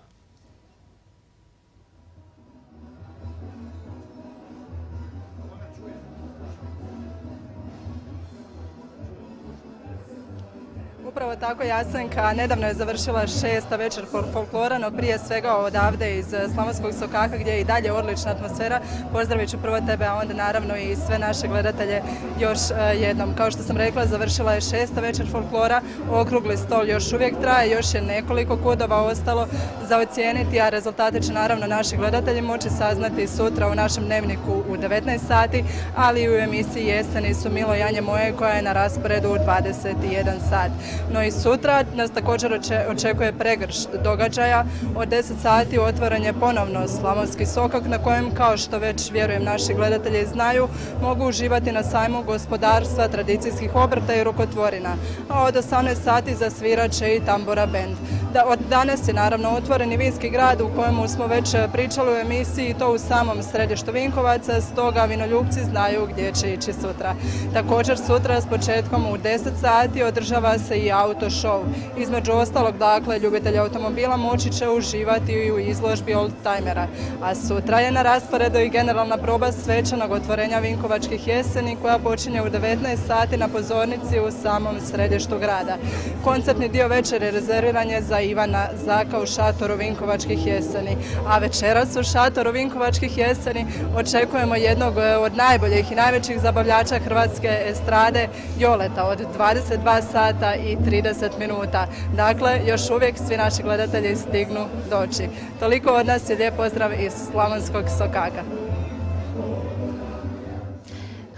Upravo tako, Jasenka, nedavno je završila šesta večer folklora, no prije svega odavde iz Slavonskog Sokaka gdje je i dalje odlična atmosfera. Pozdravit ću prvo tebe, a onda naravno i sve naše gledatelje još jednom. Kao što sam rekla, završila je šesta večer folklora, okrugli stol još uvijek traje, još je nekoliko kudova ostalo za ocijeniti, a rezultate će naravno naši gledatelji moći saznati sutra u našem dnevniku u devetnaest sati, ali i u emisiji Jeseni su Milo Janje moje koja je na rasporedu u dvadeset jedan sat. No i sutra nas također očekuje pregrš događaja. Od deset sati otvoren je ponovno Slavonski Sokak na kojem, kao što već vjerujem naši gledatelji znaju, mogu uživati na sajmu gospodarstva, tradicijskih obrta i rukotvorina. A od osamnaest sati zasvirat će i tambura bend. Da, od danas je naravno otvoren i vinski grad u kojemu smo već pričali u emisiji, to u samom središtu Vinkovaca, stoga vinoljupci znaju gdje će ići sutra. Također sutra s početkom u deset sati održava se i auto show. Između ostalog, dakle, ljubitelji automobila moći će uživati i u izložbi oldtimera. A sutra je na rasporedu i generalna proba svečanog otvorenja Vinkovačkih jeseni koja počinje u devetnaest sati na pozornici u samom središtu grada. Koncertni dio večere rezerviran je za Ivana Zaka u šatoru Vinkovačkih jeseni. A večeras u šatoru Vinkovačkih jeseni očekujemo jednog od najboljih i najvećih zabavljača hrvatske estrade, Joleta, od dvadeset dva sata i trideset minuta. Dakle, još uvijek svi naši gledatelji stignu doći. Toliko od nas je lijep pozdrav iz Slavonskog Sokaka.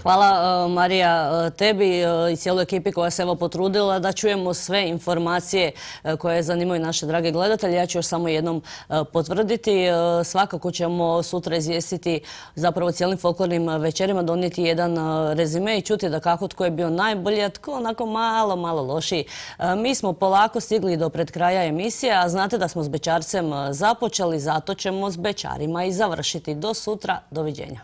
Hvala Marija tebi i cijeloj ekipi koja se evo potrudila da čujemo sve informacije koje zanimaju naše drage gledatelje. Ja ću još samo jednom potvrditi. Svakako ćemo sutra izvijestiti zapravo cijelim folklornim večerima, donijeti jedan rezime i čuti da kako tko je bio najbolji, a tko onako malo, malo lošiji. Mi smo polako stigli do pred kraja emisije, a znate da smo s bećarcem započeli, zato ćemo s bećarima i završiti. Do sutra, doviđenja.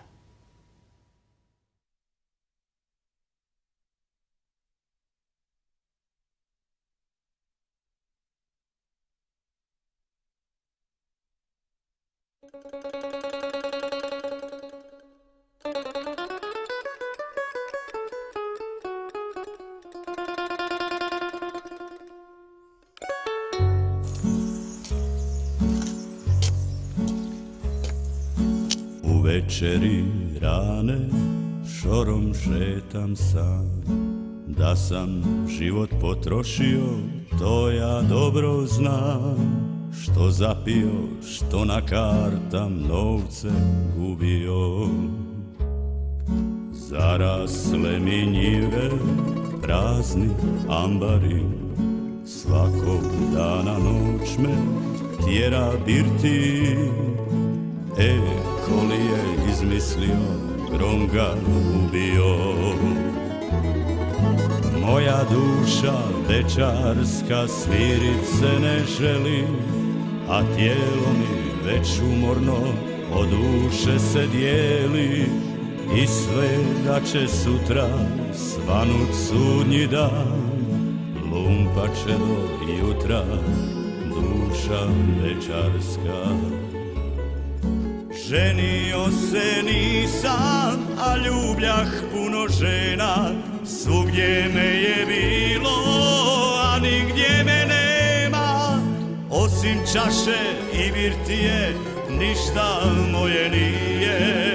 U večeri rane šorom šetam sam, da sam život potrošio, to ja dobro znam. Što zapio, što na kartam novce gubio. Zarasle mi njive, prazni ambari, svakog dana noć me tjera birti. E, ko li je izmislio, grom ga ubio. Moja duša bećarska svirit se ne želi, a tijelo mi već umorno od duše se dijeli. I sve da će sutra svanut sudnji dan, lumpat će do jutra duša bećarska. Ženio se nisam, a ljubljah puno žena, svugdje me je bilo, a nigdje me nema. Osim čaše i birtije, ništa moje nije.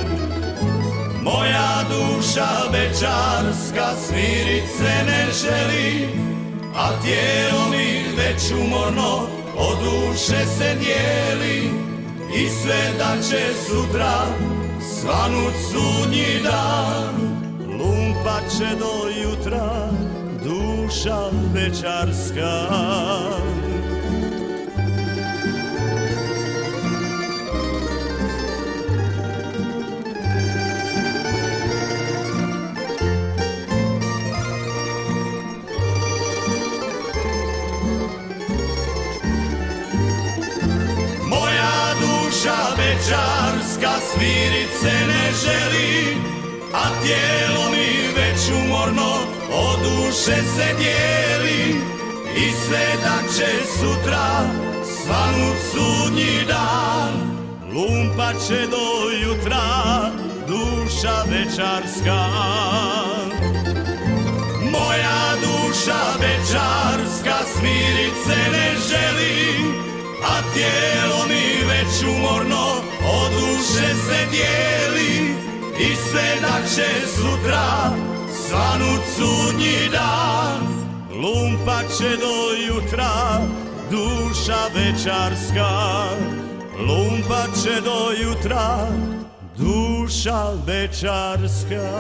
Moja duša bećarska smirit se ne želi, a tijelo mi već umorno od duše se dijeli. I sve da će sutra svanut sudnji dan, lumpat će do jutra duša bećarska. Duša bećarska smirit se ne želi, a tijelo mi već umorno od duše se dijeli. I sve da će sutra svanut sudnji dan, lumpat će do jutra duša bećarska. Moja duša bećarska smirit se ne želi, a tijelo mi već umorno od duše se dijeli. I sve da će sutra svanut sudnji dan, lumpat će do jutra duša bećarska. Lumpat će do jutra duša bećarska.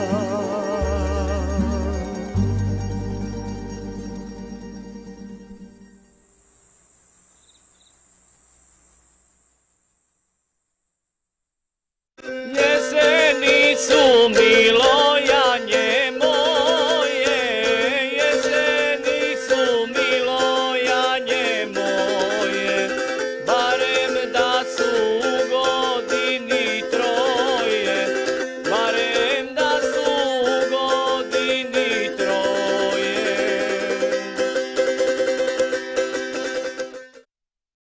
Jeseni su mi